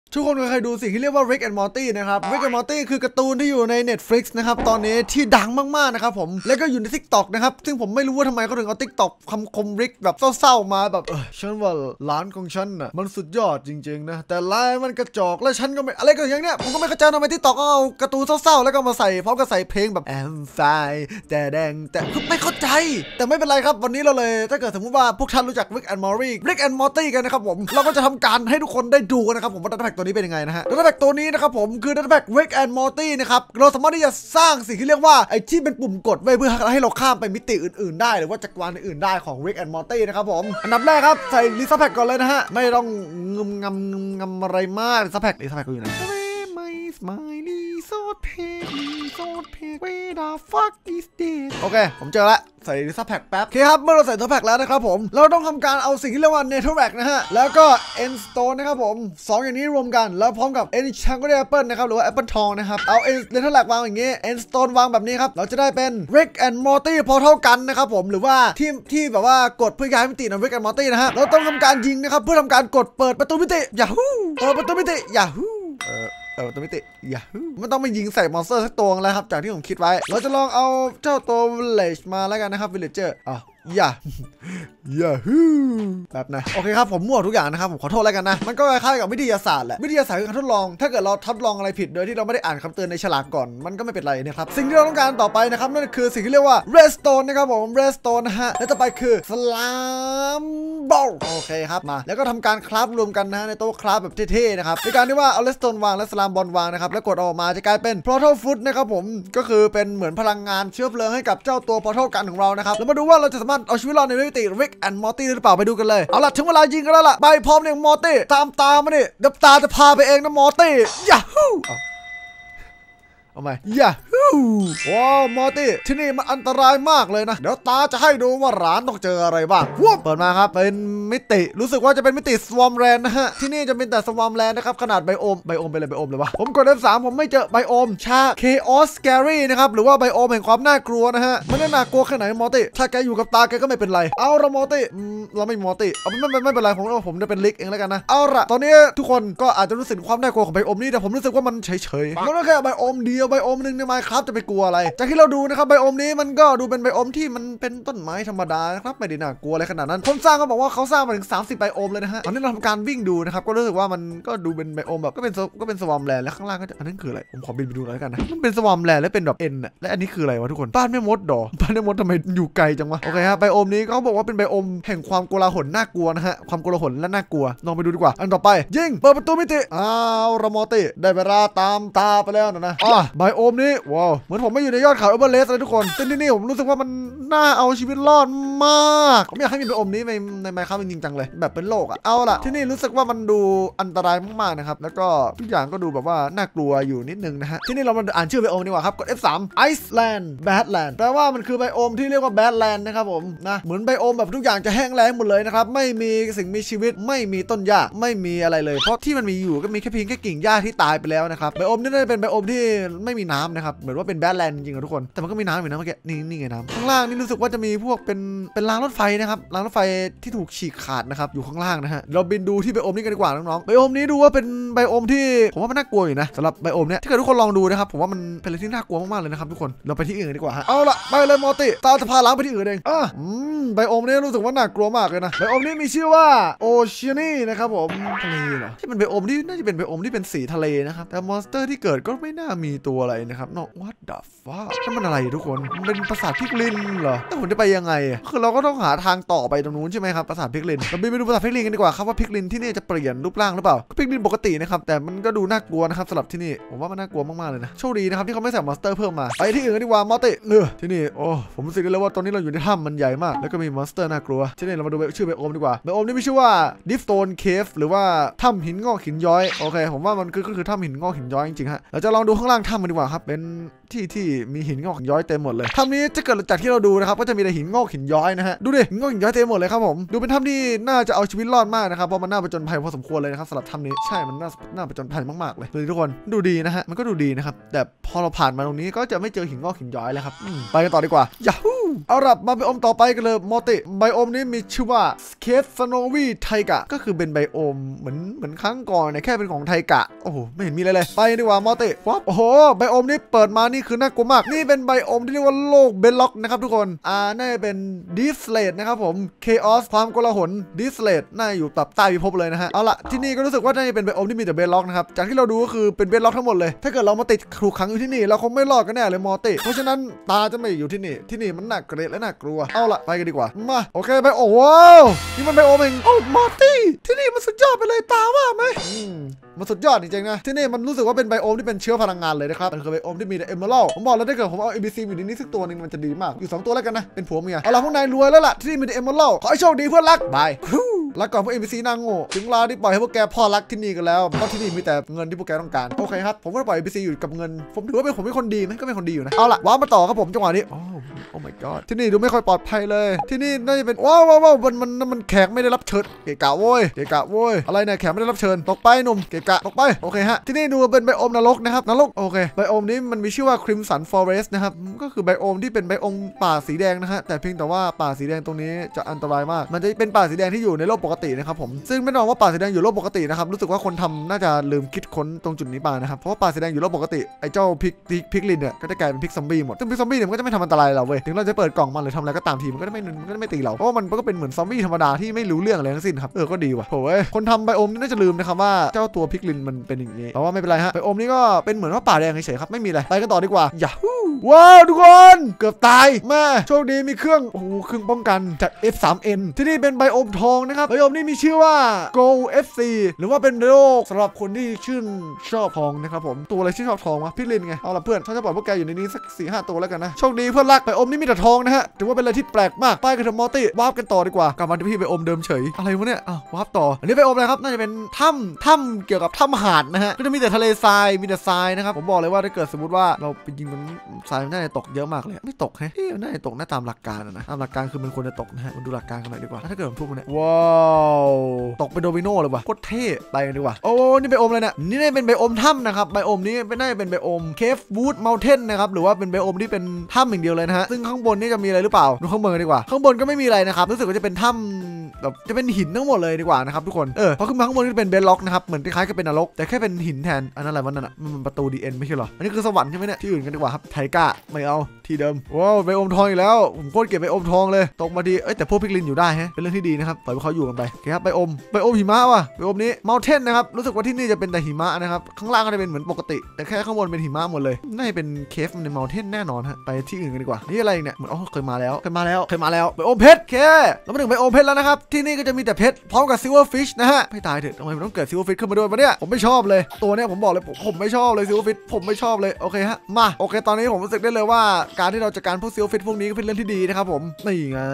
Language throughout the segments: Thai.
ทุกคนเคยดูสิ่งที่เรียกว่า Rick and Morty นะครับ Rick and Morty คือการ์ตูนที่อยู่ใน Netflix นะครับตอนนี้ที่ดังมากๆนะครับผมแล้วก็อยู่ใน TikTok นะครับซึ่งผมไม่รู้ว่าทำไมเขาถึงเอา TikTok คำคม Rick แบบเศร้าๆมาแบบฉันว่าร้านของฉันน่ะมันสุดยอดจริงๆนะแต่ลายมันกระจอกและฉันก็ไม่อะไรก็อย่างเนี้ยผมก็ไม่เข้าใจทำไม TikTok เอาการ์ตูนเศร้าๆแล้วก็มาใส่พร้อมกับใส่เพลงแบบ I'm fine แต่แดงแต่คือไม่เข้าใจแต่ไม่เป็นไรครับวันนี้เราเลยถ้าเกิดสมมติว่าพวกท่านรู้จัก Rick and Morty กันนะครับผมเราก็จะทำการให้ทุกคนได้ดูกันนะครับผมว่าดัตต้าแพ็กตัวนี้เป็นยังไงนะฮะดัตต้าแพ็กตัวนี้นะครับผมคือดัตต้าแพ็ก Rick and Morty นะครับเราสามารถที่จะสร้างสิ่งที่เรียกว่าไอ้ที่เป็นปุ่มกดไว้เพื่อให้เราข้ามไปมิติอื่นๆได้หรือว่าจักรวาลอื่นๆได้ของ Rick and Morty นะครับผมอันดับแรกครับใส่ลิซ่าแพ็กก่อนเลยนะฮะไม่ต้องงึมงำอะไรมากลิซ่าแพ็กก็อยู่ไหนWhere the fuck is this โอเคผมเจอละใส่ลิซ่าแพ็กแป๊บโอเคครับเมื่อเราใส่ตัวแพ็กแล้วนะครับผมเราต้องทำการเอาสิ่งที่เรียกว่า Netherrack นะฮะแล้วก็ Endstone นะครับผม2อย่างนี้รวมกันแล้วพร้อมกับ Enchanted Apple นะครับหรือว่า Apple ทองนะครับเอา Netherrack วางอย่างงี้ Endstone วางแบบนี้ครับเราจะได้เป็น Rick and Morty พอเท่ากันนะครับผมหรือว่าที่แบบว่ากดเพื่อย้ายมิติใน Rick and Morty นะฮะเราต้องทำการยิงนะครับเพื่อทำการกดเปิดประตูมิติ Yahoo เปิดประตูมิติ Yahooตัวมิติไม่ต้องไปยิงใส่มอนสเตอร์สักตัวแล้วครับจากที่ผมคิดไว้เราจะลองเอาเจ้าตัว Village มาแล้วกันนะครับ Villager แบบนะโอเคครับผมมั่วทุกอย่างนะครับผมขอโทษแล้วกันนะมันก็คล้ายๆกับวิทยาศาสตร์แหละวิทยาศาสตร์คือการทดลองถ้าเกิดเราทดลองอะไรผิดโดยที่เราไม่ได้อ่านคำเตือนในฉลากก่อนมันก็ไม่เป็นไรนะครับสิ่งที่เราต้องการต่อไปนะครับนั่นคือสิ่งที่เรียกว่า Redstone นะครับผม Redstone นะฮะและต่อไปคือ Slime Ball โอเคครับมาแล้วก็ทำการคราฟรวมกันนะในโต๊ะคราฟแบบเท่ๆนะครับในการที่ว่าเอา Redstone วางและ Slime Ball วางนะครับแล้วกดออกมาจะกลายเป็น Portal Food นะครับผมก็คือเป็นเหมือนพลังงานเชื้อเพลิงให้กับเจ้าตัว Portal Gun ของเรานะครับแล้วมาดูว่าเราจะสามารถเอาชีวิตรอดในมิติ Rick and Morty หรือเปล่าไปดูกันเลยเอาล่ะถึงเวลายิงกันแล้วล่ะไปพร้อมเนี่ย Morty ตามตามาดิเดี๋ยวตาจะพาไปเองนะ Morty Yahooเอาไหมว้าวมอร์ตี้ที่นี่มันอันตรายมากเลยนะเดี๋ยวตาจะให้ดูว่าร้านต้องเจออะไรบ้างเปิดมาครับเป็นมิติรู้สึกว่าจะเป็นมิติสวอมแลนด์นะฮะที่นี่จะเป็นแต่สวอมแลนด์นะครับขนาดไบโอมไปเลยไบโอมเลยวะผมกด F3 ผมไม่เจอไบโอมชา Chaos Scary นะครับหรือว่าไบโอมแห่งความน่ากลัวนะฮะมันน่ากลัวแค่ไหนมอร์ตี้ถ้าแกอยู่กับตาแกก็ไม่เป็นไรเอาละมอร์ตี้เราไม่มอร์ตี้เอาไม่เป็นไรผมจะเป็นลิกเองแล้วกันนะเอาละตอนนี้ทุกคนก็อาจจะรู้สึกความน่ากลัวของไบโอมนี่แต่ผมรู้สึกว่ามันเฉยๆมันก็แค่ไบโอมเดียวไบโอมนึงในครับจะไปกลัวอะไรจากที่เราดูนะครับไบโอมนี้มันก็ดูเป็นไบโอมที่มันเป็นต้นไม้ธรรมดานะครับไม่ได้น่ากลัวอะไรขนาดนั้นคนสร้างก็บอกว่าเขาสร้างมาถึง30ไบโอมเลยนะฮะตอนนี้เราทำการวิ่งดูนะครับก็รู้สึกว่ามันก็ดูเป็นไบโอมแบบก็เป็นสวอมแลนด์แล้วข้างล่างก็จะอันนั้นคืออะไรผมขอบินไปดูแล้วกันนะมันเป็นสวอมแลนด์แล้วเป็นแบบเอ็นอะและอันนี้คืออะไรวะทุกคนบ้านแม่มดดอบ้านแม่มดทำไมอยู่ไกลจังวะโอเคครับไบโอมนี้เขาบอกว่าเป็นไบโอมแห่งความโกลาหลน่ากลัวนะฮะความโกลาหลและน่ากลัวลองไปดูดีกว่าอันต่อไปยิงเปิดประตูมิติรามอติได้เวลาตามตาไปแล้วนะไบโอมนี้ว้าวเหมือนผมไม่อยู่ในยอดเขาเอเวอเรสต์เลยทุกคนซึ่งที่นี่ผมรู้สึกว่ามันน่าเอาชีวิตรอดมากผมอยากให้มีไบโอมนี้ในไมค์ครับจริงๆจังเลยแบบเป็นโลกอะเอาล่ะที่นี่รู้สึกว่ามันดูอันตรายมากๆนะครับแล้วก็ทุกอย่างก็ดูแบบว่าน่ากลัวอยู่นิดนึงนะฮะที่นี่เรามาอ่านชื่อไบโอมดีกว่าครับกด F3 Iceland Badland แปลว่ามันคือไบโอมที่เรียกว่า Badland นะครับผมนะเหมือนไบโอมแบบทุกอย่างจะแห้งแล้งหมดเลยนะครับไม่มีสิ่งมีชีวิตไม่มีต้นหญ้าไม่มีอะไรเลยเพราะที่มันมีอยู่ก็มีแค่เพียงแค่กิ่งหญ้าที่ตายไปแล้วนะครับไบโอมนี่น่าจะเป็นไบโอมที่ไม่มีน้ำนะครับเหมือนว่าเป็น Badland จริงๆทุกคนแต่มันก็มีน้ำอยู่นะเมื่อกี้นี่ไงน้ำข้างล่างนี่รู้สึกว่าจะมีพวกเป็นรางรถไฟนะครับรางรถไฟที่ถูกฉีกขาดนะครับอยู่ข้างล่างนะฮะเราบินดูที่ไบโอมนี้กันดีกว่าน้องๆไบโอมนี้ดูว่าเป็นไบโอมที่ผมว่ามันน่ากลัวอยู่นะสำหรับไบโอมเนี้ยถ้าเกิดทุกคนลองดูนะครับผมว่ามันเป็นอะไรที่น่ากลัวมากๆเลยนะครับทุกคนเราไปที่อื่นดีกว่าฮะเอาละไปเลยมอร์ตี้ตาจะพาล้างไปที่อื่นเองไบโอมนี้รู้สึกว่าน่ากลัวมากเลยนะไบโอมนี้มีชื่อว่าโอเชียนีนะครับผมทะเลเหรอที่มันไบโอมที่น่าจะเป็นไบโอมที่เป็นสีทะเลนะครับแต่มอนสเตอร์ที่เกิดก็ไม่น่ามีตัวอะไรนะครับเนาะ what the fuck นั่นมันอะไรทุกคนมันเป็นปราสาทพิกลินเหรอแล้วผมจะไปยังไงคือเราก็ต้องหาทางต่อไปตรงนู้นใช่ไหมครับปราสาทพิกลินเราไปดูปราสาทพิกลินกันดีกว่าครับว่าพิกลินที่นี่จะเปลี่ยนรูปร่างหรือเปล่าก็พิกลินปกตินะครับแต่มันก็ดูน่ากลัวนะครับสำหรับที่นี่ผมว่ามันน่ากลัวมากๆเลยนะโชคดีนะครับที่เขาไม่ใส่มอนสเตอร์เพิ่มมาไปที่อื่นกันดีกว่ามอร์ตี้ที่นี่โอ้ผมรู้สึกได้เลยว่าตอนนี้เราอยู่ในถ้ำมันใหญ่มากแล้วก็มีมอนสเตอร์น่ากลัวที่นี่เรามาดูชื่อไบโอมดีกว่าไบโอมนี่มีชื่อว่า Deepstone Cave หรือว่าถ้ำหินงอกหินย้อยโอเคผมว่ามันก็คือถ้ำหินงอกหินย้อยจริงๆฮะเราจะลองดูข้างล่างถ้ำมันดีกว่าครับเป็นที่มีหินงอกหินย้อยเต็มหมดเลยถ้ำนี้จะเกิดจากที่เราดูนะครับก็จะมีแต่หินงอกหินย้อยนะฮะดูดิหินงอกหินย้อยเต็มหมดเลยครับผมดูเป็นถ้ำที่น่าจะเอาชีวิตรอดมากนะครับเพราะมันน่าผจญภัยพอสมควรเลยนะครับสำหรับถ้ำนี้ใช่มันน่าผจญภัยมากๆเลยดูทุกคนดูดีนะฮะมันก็ดูดีนะครับแต่พอเราผ่านมาตรงนี้ก็จะไม่เจอหินงอกหินย้อยแล้วครับไปกันต่อดีกว่า Yahoo เอาล่ะมาไบโอมต่อไปกันเลยมอติไบโอมนี้มีชื่อว่าเคฟสโนวีไทกะก็คือเป็นไบโอมเหมือนครั้งก่อนเนี่ยแค่เป็นของไทกะโอ้โหไม่เห็นมีอะไรเลยไปดีกว่ามอติวับโอ้โหไบโอมนี้เปิดมานี่คือน่ากลัวมากนี่เป็นไบโอมที่เรียกว่าโลกเบลล็อกนะครับทุกคนน่าจะเป็นดิสเลดนะครับผมเคออสความโกลาหลดิสเลดน่าอยู่แบบใต้พิภพเลยนะฮะเอาล่ะที่นี่ก็รู้สึกว่าน่าจะเป็นไบโอมที่มีแต่เบลล็อกนะครับจากที่เราดูก็คือเป็นเบลล็อกทั้งหมดเลยถ้าเกิดเรามาติดถูกขังอยู่ที่นี่เราคงไม่รอดกันแน่เลยมอติเพราะฉะนั้นตาจะไม่อยู่ที่นี่มันน่าเกลียดและน่ากลัวเอาล่ะไปกันดีกว่ามาโอเคไปโอ้ว้าวนี่มันไบโอมเองโอ้มอติที่นี่มันสุดยอดไปเลยตาว่าไหมมันสุดยอดจริงๆนะที่นี่มันรู้สึกว่าเป็นไบโอมที่เป็นเชื้อพลังงานเลยนะครับมันคือไบโอมที่มีแต่เอเมอรัลผมบอกแล้วถ้าเกิดผมเอา ABC อยู่ในนี้สักตัวนึงมันจะดีมากอยู่2ตัวแล้วกันนะเป็นผัวเมียเอาล่ะพวกนายรวยแล้วล่ะที่นี่มีแต่เอเมอรัลขอให้โชคดีเพื่อนรักบายแล้วก่อนพวก ABC นางโง่ถึงเวลาที่ปล่อยให้พวกแกพ่อรักที่นี่กันแล้วเพราะที่นี่มีแต่เงินที่พวกแกต้องการโอเคครับผมก็ปล่อย ABC อยู่กับเงินผมถือว่าผมเป็นคนดีไหมก็เป็นคนดีอยู่นะเอาล่ะว้ามาต่อครับผมจังหวะนี้โอ้ my god ที่นี่ดูไม่ค่อยปลอดภัยเลยที่นี่น่าจะเป็นว้าวมันแขกไม่ได้รับเชิญเกะกะโว้ยอะไรเนี่ยแขกไม่ได้รับเชิญตกไปหนุ่มเกะกะตกไปโอเคฮะที่นี่ดูเป็นไบโอมนรกนะครับนรกโอเคไบโอมนี้มันมีชื่อว่า Crimson Forest นะครับก็คือไบโอมที่เป็นไบโอมป่าสีแดงนะฮะแต่เพียงแต่ว่าป่าสีแดงตรงนี้จะอันตรายมากมันจะเป็นป่าสีแดงที่อยู่ในโลกปกตินะครับผมซึ่งไม่ต้องว่าป่าสีแดงอยู่โลกปกตินะครับรู้สึกว่าคนทำน่าจะลืมคิดค้นตรงจุดนี้ไปนะครับเพราะว่าป่าสีแดงอยู่โลกปกติไอ้เจ้าพิกลินเนี่ยก็จะกลายเป็นพิกซอมบี้หมดซึ่งพิกซอมบี้เนี่ยมันก็จะไม่ทำอันตรายเราเว้ยถึงเราจะเปิดกล่องมันหรือทำอะไรก็ตามทีมันก็ไม่ตีเราเพราะว่ามันก็เป็นเหมือนซอมบี้ธรรมดาที่ไม่รู้เรื่องอะไรทั้งสิ้นครับก็ดีว่ะโอ้ยคนทำไบโอมนี่น่าจะลืมนะครับว่าเจ้าตัวพิกลินมันเป็นอย่างนี้แต่ว่าไม่เป็นไรฮะไบโอมนี่ก็เป็นเหมือนว่าป่าแดงเฉยๆครับไม่มีอะไรไปกันต่อดีกว่าอย่าว้าวทุกคนเกือบตายแม่โชคดีมีเครื่องเครื่องป้องกันจาก F3N ที่นี่เป็นไบโอมทองนะครับไบโอมนี่มีชื่อว่า Go FC หรือว่าเป็นโลกสำหรับคนที่ชื่นชอบทองนะครับผมตัวอะไรชื่นชอบทองวะพิกลินไงเอาล่ะเพื่อนฉันจะปล่อยพวกแกอยู่ในนี้สัก 4-5 ตัวแล้วกันนะโชคดีเพื่อนรักไบโอมนี่มีแต่ทองนะฮะถือว่าเป็นอะไรที่แปลกมากไปกันเถอะมอร์ตี้วาร์ปกันต่อดีกว่ากลับมาที่พี่ไบโอมเดิมเฉยอะไรวะเนี่ยวาร์ปต่ออันนี้ไบโอมอะไรครับน่าจะเป็นถ้ำเกี่ยวกับถ้ำหาดนะฮะก็จะมีแต่ทะเลทรายมีแต่ทรายนะครับผมบอกเลยว่าถ้าเกิดสมมติว่าเราไปยิงมันทรายมันน่าจะตกเยอะมากเลยไม่ตกฮะมันน่าจะตกตามหลักการนะตามหลักการคือมันควรจะตกนะฮะมันดูหลักการกันหน่อยดีกว่าถ้าเกิดมันทุบมันเนี่ยว้าวตกเป็นโดมิโนเลยว่ะโคตรเท่ไปกันดีกว่าโอ้นี่ไบโอมอะไรเนี่ยนี่น่าจะเป็นไบโอมถ้ำนะครับไบโอมนี้น่าจะเป็นไบโอมเคฟวูดเมลเทนนะครับหรือว่าเป็นไบโอมที่เป็นถ้ำอย่างเดียวเลยนะฮะซึ่งข้างบนนี่จะมีอะไรหรือเปล่าดูข้างบนดีกว่าข้างบนก็ไม่มีอะไรนะครับรู้สึกว่าจะเป็นถ้ำแบบจะเป็นหินทั้งหมดเลยดีกว่านะครับทุกคนเพราะขึ้นมาข้างบนก็เป็นเบลล็อกนะครับเหมือนคล้ายๆกับเป็นนรกแต่แค่เป็นหินแทนอันนั้นอะไรวะนั่นอ่ะมันประตูดีเอ็นไม่ใช่หรออันนี้คือสวรรค์ใช่ไหมเนี่ยที่อื่นกันดีกว่าครับไทก้าไม่เอาที่เดิมว้าวไบโอมทองอีกแล้วผมโคตรเก็บไบโอมทองเลยตกมาดีแต่พวกพิกลินอยู่ได้ฮะเป็นเรื่องที่ดีนะครับปล่อยเขาอยู่กันไปโอเคครับไบโอมหิมะว่ะไบโอมนี้เมลเทนนะครับรู้สึกว่าที่นี่จะเป็นแต่หิมะนะครับข้างล่างก็จะเป็นเหมือนปกติแต่แค่ข้างบนเป็นหิมะหมดเลยน่าจะเป็นเคฟในเมลเทนแน่นอนฮะไปที่อื่นกันดีกว่านี่อะไรเนี่ยเหมือนเคยมาแล้วไบโอมเพชรเรามาถึงไบโอมเพชรแล้วนะครับที่นี่ก็จะมีแต่เพชรพร้อมกับซิลเวอร์ฟิชนะฮะไม่ตายเถอะทำไมมันต้องเกิดซิลเวอร์ฟิชขึ้นมาด้วยวะเนี่ยผมไม่ชอบเลยตัวเนี้ยผมบอกเลยผมไม่ชอบเลยซิลเวอร์ฟิชผมไม่ชอบเลยโอเคฮะมาโอเคตอนนี้ผมรู้สึกได้เลยว่าการที่เราจัดการพวกซิลเวอร์ฟิชพวกนี้ก็เป็นเรื่องที่ดีนะครับผมนี่ไง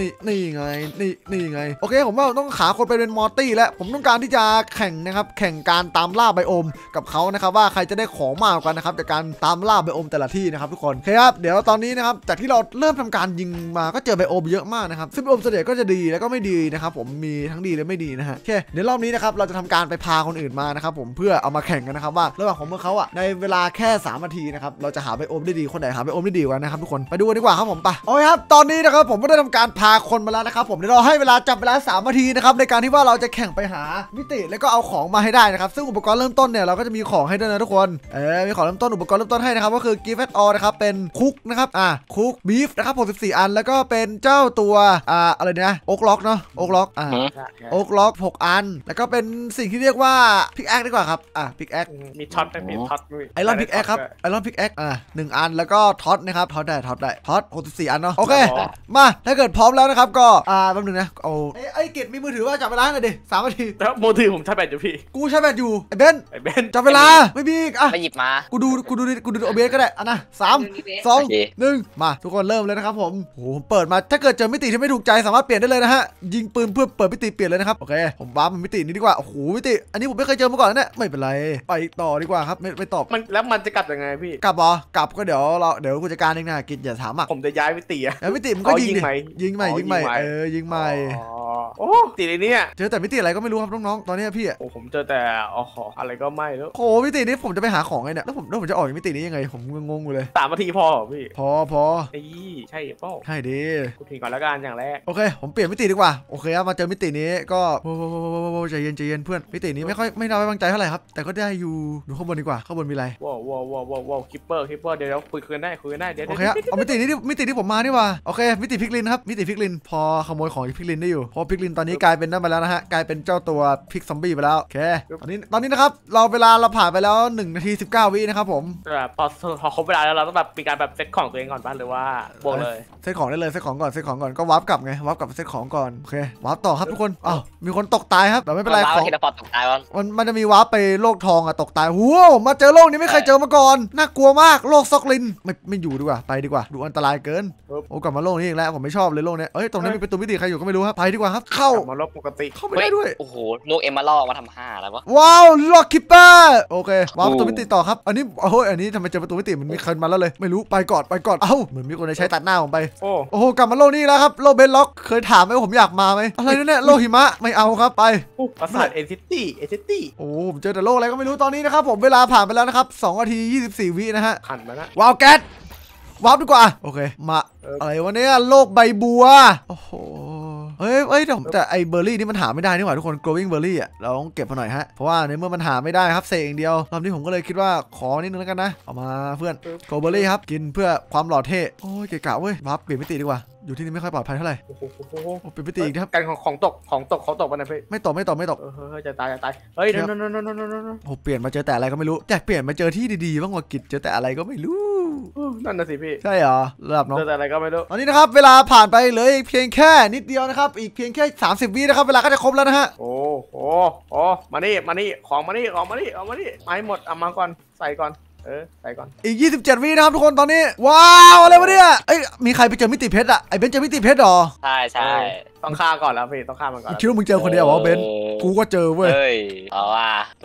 โอเคผมว่าต้องหาคนไปเป็นมอร์ตี้แล้วผมต้องการที่จะแข่งนะครับแข่งการตามล่าไบโอมกับเขานะครับว่าใครจะได้ของมากกว่านะครับจากการตามล่าไบโอมแต่ละที่นะครับทุกคนโอเคครับเดี๋ยวตอนนี้นะครับจากที่เราเริ่มทำการยิงมาก็เจอไบโอมเยอะมากนะครับซึ่งไบโอมส่วนใหญ่ก็จะดีแล้วก็ไม่ดีนะครับผมมีทั้งดีและไม่ดีนะฮะโอเคเดี๋ยวรอบนี้นะครับเราจะทำการไปพาคนอื่นมานะครับผมเพื่อเอามาแข่งกันนะครับว่าระหว่างของพวกเขาในเวลาแค่3 นาทีนะครับเราจะหาไบโอมได้ดีคนไหนหาไบโอมได้ดีกว่านะครับทุกคนไปดูกันดีกว่าครับผมไปโอเคครับตอนนี้นะครับผมก็ได้ทำการพาคนมาแล้วนะครับผมเดี๋ยวเราให้เวลาจับเวลา3 นาทีนะครับในการที่ว่าเราจะแข่งไปหามิติแล้วก็เอาของมาให้ได้นะครับซึ่งอุปกรณ์เริ่มต้นเนี่ยเราก็จะมีของให้ด้วยนะทุกคนมีของเริ่มต้นอุปกรณ์เริ่มต้นให้นะครับก็คือ Give at all นะครับเป็นคุกนะครับคุกบีฟนะครับ64 อันแล้วก็เป็นเจ้าตัวอะไรนะโอ๊กล็อกเนาะโอ๊กล็อกโอ๊กล็อก6 อันแล้วก็เป็นสิ่งที่เรียกว่าพิกแอคดีกว่าครับพิกแอคมีท็อตไหมมีท็อตด้วยไอรอนพิกแอคครับไอรอนพิกแอค1 อันแล้วก็ท็อตนะครับท็อตได้ท็อต64 อันเนาะโอเคมาถ้าเกิดพร้อมแล้วนะครับก็แป๊บนึงนะเอาไอ้กิจมีมือถือว่าจับเวลาหน่อยดิ3 นาทีแล้วมือถือผมชาร์จแบตอยู่พี่กูชาร์จแบตอยู่ไอ้เบนจับเวลาไม่มีไปหยิบมากูดูโอเบสก็ได้นะ3 2 1มาทุกคนเริ่มเลยนะครับผมโหเปิดมาถ้าเกิดเจอมิติที่ไม่ถูกใจสามารถเปลี่ยนได้เลยนะฮะยิงปืนเพื่อเปิดมิติเปลี่ยนเลยนะครับโอเคผมว้ามันมิตินี้ดีกว่าโอ้โหมิติอันนี้ผมไม่เคยเจอมาก่อนนะเนี่ยไม่เป็นไรไปต่อดีกว่าครับไม่ตอบแล้วมันจะกลับยังไงพี่กลับก็เดี๋ยวกูจัดการเองนะกิจอย่าถามผมจะย้ายมิติแล้วมิติมันก็ยิงใหม่ยิงใหม่โอ้ติดไอ้เนี่ยเจอแต่มิติอะไรก็ไม่รู้ครับน้องๆตอนนี้พี่อะโอ้ผมเจอแต่อ๋ออะไรก็ไม่แล้วโหมิตินี้ผมจะไปหาของไงเนี่ยแล้วผมจะออกจากมิตินี้ยังไงผมงงๆอยู่เลย 3 นาทีพอเหรอพี่พอไอ้ใช่เปล่าใช่ดิกูทิ้งก่อนแล้วกันอย่างแรกโอเคผมเปลี่ยนมิติดีกว่าโอเคครับมาเจอมิตินี้ก็โว้ใจเย็นเพื่อนมิตินี้ไม่น่าไว้วางใจเท่าไหร่ครับแต่ก็ได้อยู่ดูข้างบนดีกว่าข้างบนมีอะไรว้าวคิปเปอร์เดี๋ยวคุยกันได้เดี๋ยวโอเคครับเอามิติที่ผมมานี่ว่าโอเคมิติพิกลินครับมิติพิกลินพอขโมยของพิกลินได้อยู่เพราะพิกลินตอนนี้กลายเป็นนั่นไปแล้วนะฮะกลายเป็นเจ้าตัวพิกซอมบี้ไปแล้วโอเคตอนนี้นะครับเวลาเราผ่านไปแล้ว1 นาที 19 วินะครับผมแบบพอครบเวลาแล้วเราต้องแบบมีการแบบเซตของตัวเองก่อนป่ะหรือว่าบวกเลยเซตของได้เลยเซตของก่อนก็วาร์ปกลับไงวาร์ปกลับไปเซตของก่อนโอเควาร์ปต่อครับทุกคนอ้าวมีคนตกตายครับแต่ไม่เป็นไรของเทเลพอร์ตตกตายวะมันจะมีวาร์ปไปโลกทองอะตกตายโว้มาเจอโลกนี้ไม่เคยเจอมาก่อนน่ากลัวมากโลกซอกลินไม่อยู่ดีกว่าไปดีกว่าดูอันตรายเกินโอ้กลับมาโลกนี้อีกแล้วผมไม่ชอบเลยโลกนี้เอ้ยตรงนี้มีประตูมิติใครอยู่ก็ไม่รู้ครับไปดีกว่าครับเข้ามาลบปกติเข้าไม่ได้ด้วยโอ้โหลูกเอ็มมาลอกมาทำ5แล้ววะว้าวล็อกคิปเปอร์โอเควาร์ปประตูมิติต่อครับอันนี้โอ้ยอันนี้ทำไมเจอประตูมิติมันมีใครมาแล้วเลยไม่รู้ไปก่อนเอ้าเหมือนมีคนจะใช้ตัดหน้าผมไป โอ้โหกลับมาโลกนี้แล้วครับโลกเบนล็อกเคยถามไหมว่าผมอยากมาไหมอะไรเนี่ยโลกหิมะไม่เอาครับไปปราสาทเอซิตี้โอ้ผมเจอแต่โลกอะไรก็ไม่รู้ตอนนี้นะครับผมเวลาผ่านไปแล้วนะครับ2 นาที 24 วินะฮะขันมานะว้าวแก๊สว้าวดีกว่าโอเคมาอะไรวะเนี่ยโลกใบบัวโอ้โหเฮ้ยแต่ไอเบอร์รี่นี่มันหาไม่ได้นี่หว่าทุกคน growing berry อ่ะเราต้องเก็บมาหน่อยฮะเพราะว่าในเมื่อมันหาไม่ได้ครับเสกอย่างเดียวรอบนี้ผมก็เลยคิดว่าขอนิดนึงแล้วกันนะเอามาเพื่อน grow berry ครับกินเพื่อความหล่อเท่โอ้ยเกะกะเว้ยวับเปลี่ยนมิติดีกว่าอยู่ที่นี่ไม่ค่อยปลอดภัยเท่าไหร่โอ้โหโอ้เปลี่ยนมิติอีกครับการของตกมันนะพี่ไม่ตกจะตายเฮ้ยนโอ้เปลี่ยนมาเจอแต่อะไรก็ไม่รู้อยากเปลี่ยนมาเจอที่ดีๆบ้างว่ากิจเจอแต่อะไรก็ไม่รู้นั่นน่ะสิพี่ใช่เหรอระดับน้องเจอแต่อะไรก็ไม่รู้ตอนนี้นะครับเวลาผ่านไปเหลืออีกเพียงแค่นิดเดียวนะครับอีกเพียงแค่30 วินะครับเวลาก็จะครบแล้วนะฮะโอ้มานี่ของมานี่มาให้หมดเอามาก่อนใส่ก่อนใส่ก่อนอีก27 วินะครับทุกคนตอนนี้ว้าวอะไรวะเนี่ยเอ้ยมีใครไปเจอมิติเพชรอะไอ้เบนซ์เจอมิติเพชรหรอใช่ต้องฆ่าก่อนแล้วพี่ต้องฆ่ามันก่อนคิดว่ามึงเจอคนเดียวเหรอเบนซ์กูก็เจอเว้ยเฮ้ยเอาว่าดู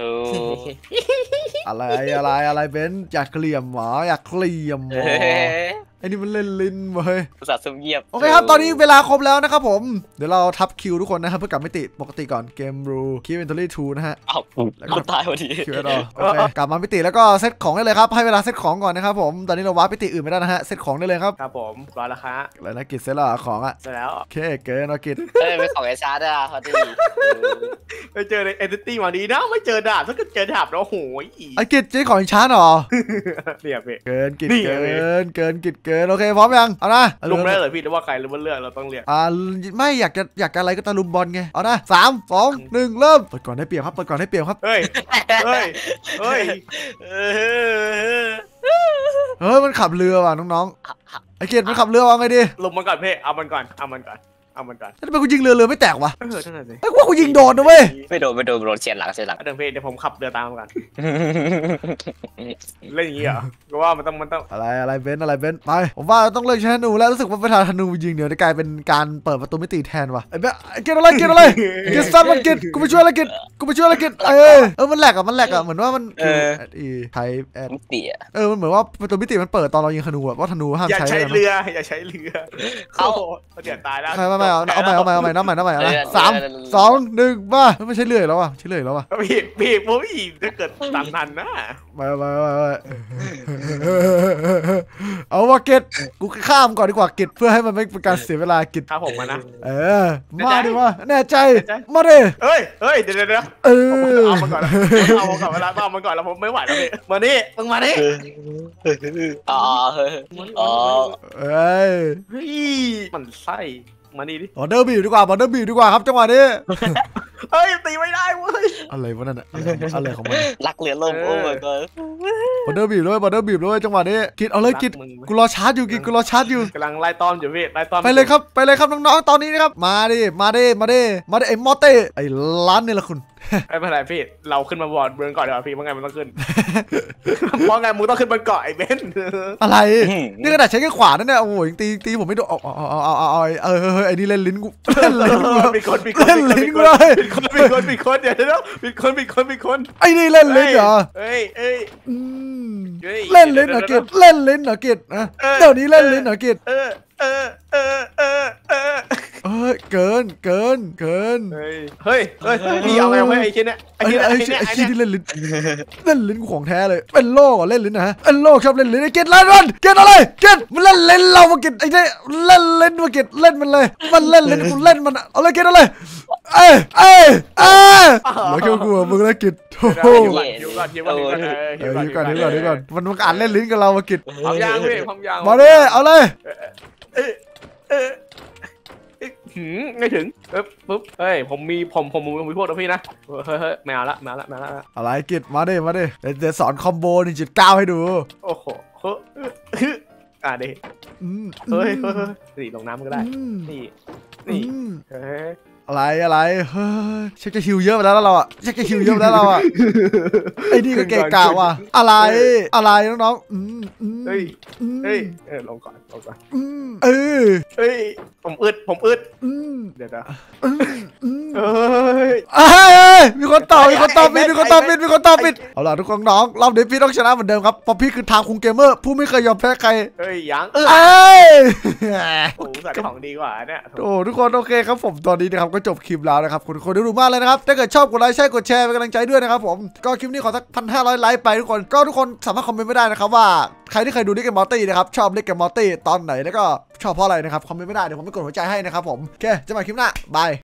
อะไรเบนซ์อยากเกลี่ยมหรออยากเกลี่ยมหรอไอ้นี่มันเล่นลิ้นเว้ยอุตส่าห์ซุ่มเงียบโอเคครับตอนนี้เวลาครบแล้วนะครับผมเดี๋ยวเราทับคิวทุกคนนะครับเพื่อกลับมิติปกติก่อนเกมรูคิวอินเทอร์2นะฮะเอ้าคนตายพอดีคิวรอโอเคกลับมามิติแล้วก็เซตของได้เลยครับให้เวลาเซตของก่อนนะครับผมตอนนี้เราวาร์ปมิติอื่นไม่ได้นะฮะเซตของได้เลยครับครับผมรอแล้วครับอะไรนะกิจเซตละของอะเสร็จแล้วโอเคเกินเอากิจเป็นของไอ้ชาร์ดอะพอดีไปเจอในเอเดนตี้มาดีนะไม่เจอดาบถ้าเกิดเจอดาบแล้วโหยไอ้กิจเจ๊ของช้าหรอเนี่ยพี่เกินกิจนี่เกิไงนกิจเกินโอเคพร้อมยังเอานะลุมได้เลยพี่หรือว่าใครหรือว่าเลือกเราต้องเลือกไม่อยากจะอะไรก็ตะลุมบอลไงเอานะ3 2 1เริ่มเปิดก่อนได้เปรียบครับเฮ้ยเฮ้ยมันขับเรือว่ะน้องๆไอ้กิจมันขับเรือว่าไงดีลุมมันก่อนพี่เอามันก่อนทำไมกูยิงเรือไม่แตกวะนั่นน่ะสิไอ้กูว่ากูยิงโดนนะเว้ยไม่โดนเฉียดหลังเดี๋ยวผมขับเรือตามกัน เล่นอย่างนี้เหรอก็ว่ามันต้องอะไรเบนซ์ไปผมว่าต้องเลิกใช้ธนูแล้วรู้สึกว่าเวลาธนูยิงเดี๋ยวจะกลายเป็นการเปิดประตูมิติแทนว่ะไอ้เบนซ์เกิดอะไรเกิดซัดมันเกิดกูไปช่วยอะไรเกิดมันแหลกอะเหมือนว่ามันไทยมิติอะมันเหมือนว่าประตูมิติมันเปิดตอนเรายิงธนูอะว่าธนูห้ามอย่าใช้ใช้เรือเขาเดี๋ยวตายแล้วเอาใหม่น้ำใหม่นะ3 2 1มาไม่ใช่เลื่อยแล้วอ่ะพี่ผมอีกถ้าเกิดตามทันนะมาเอาว่าเก็ตกูข้ามก่อนดีกว่าเก็ตเพื่อให้มันไม่เป็นการเสียเวลาเก็ตครับผมมานะมาดิมาแน่ใจมาดิเฮ้ยเดี๋ยวเอามันก่อนเวลาเอามันก่อนแล้วผมไม่ไหวแล้วพี่มานี่มึงมานี่มันไส้มานี่ดิบอร์เดอร์บีดีกว่าครับจังหวะนี้เฮ้ยตีไม่ได้เว้ยอะไรวะนั่นอะไรของมันรักเรือล่มโอ้ my god บอร์เดอร์บีด้วยจังหวะนี้กิดเอาเลยกิดกูรอชาร์จอยู่กำลังไล่ต้อมอยู่พี่ไล่ต้อมไปเลยครับน้องๆตอนนี้นะครับมาดิไอ้มอเต้ไอ้ล้านนี่แหละคุณไม่เป็นไรพี่เราขึ้นมาบอร์ดเมืองก่อนเดี๋ยวพี่ว่าไงมันต้องขึ้นเพราะไงมึงต้องขึ้นบนเกาะไอ้เบนอะไรนี่ขนาดใช้แค่ขวานั่นเนี่ยโอ้ยตีผมไม่โดนเอาไอ้นี่เล่นลิ้นกูมีคนเดี๋ยวมีคนไอ้นี่เล่นลิ้นเหรอเล่นลิ้นเหรอกิจเดี๋ยวนี้เล่นลิ้นเหรอกิจเกินเฮ้ยพี่เอาไงไอ้ชิ้นเนี่ยไอ้ชิ้นที่เล่นลิ้นกูของแท้เลยเป็นโลกเล่นลิ้นนะเป็นโลกชอบเล่นลิ้นไอ้เกตเล่นมันเกตอะไรเกตมันเล่นลิ้นเรามาเกตไอ้เนี่ยเล่นลิ้นมาเกตเล่นมันเลยมันเล่นลิ้นกูเล่นมันเอาเลยเกตอะไรเหลือแค่กูมึงแล้วเกตโอ้โหอยู่ก่อนมันอ่านเล่นลิ้นกับเรามาเกตพร้อมยางพี่พร้อมยางมาดิเอาเลยไม่ถึงปุ๊บเฮ้ยผมมีพวกนะพี่นะเฮ้ยไม่เอาละอะไรเกตมาดิเดี๋ยวสอนคอมโบ1.9ให้ดูโอ้โหดิเฮ้ยนี่ลงน้ำก็ได้นี่อะไรเฮ้ยชักจะฮิวเยอะไปแล้วเราอ่ะไอ้นี่ก็เก่งกาว่ะอะไรน้องเฮ้ยลงก่อนเฮ้ยผมอึดเดี๋ยวมีคนตอบปิดเอาล่ะทุกคนน้องรอบนี้พี่ต้องชนะเหมือนเดิมครับเพราะพี่คือทางคุงเกมเมอร์ผู้ไม่เคยยอมแพ้ใครยังโอ้สัตว์ของดีกว่าเนี่ยโอ้ทุกคนโอเคครับผมตอนนี้นะครับก็จบคลิปแล้วนะครับคุณคนดูมากเลยนะครับถ้าเกิดชอบกดไลค์ใช่กดแชร์เป็นกำลังใจด้วยนะครับผมก็คลิปนี้ขอสัก 1,500 ไลค์ไปทุกคนสามารถคอมเมนต์ไม่ได้นะครับว่าใครที่เคยดูRick and MortyนะครับชอบRick and Mortyตอนไหนแล้วก็ชอบเพราะอะไรนะครับคอมเมนต์ไม่ได้เดี๋ยวผมไปกดหัวใจให้นะครับผมโอเคเจอกันใหม่คลิปหน้าบาย